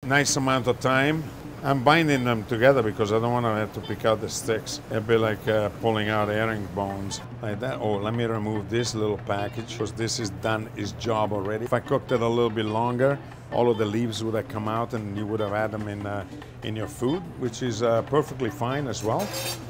nice amount of time. I'm binding them together because I don't want to have to pick out the sticks. It'd be like pulling out herringbones like that. Oh, let me remove this little package because this is done its job already. If I cooked it a little bit longer, all of the leaves would have come out and you would have had them in your food, which is perfectly fine as well.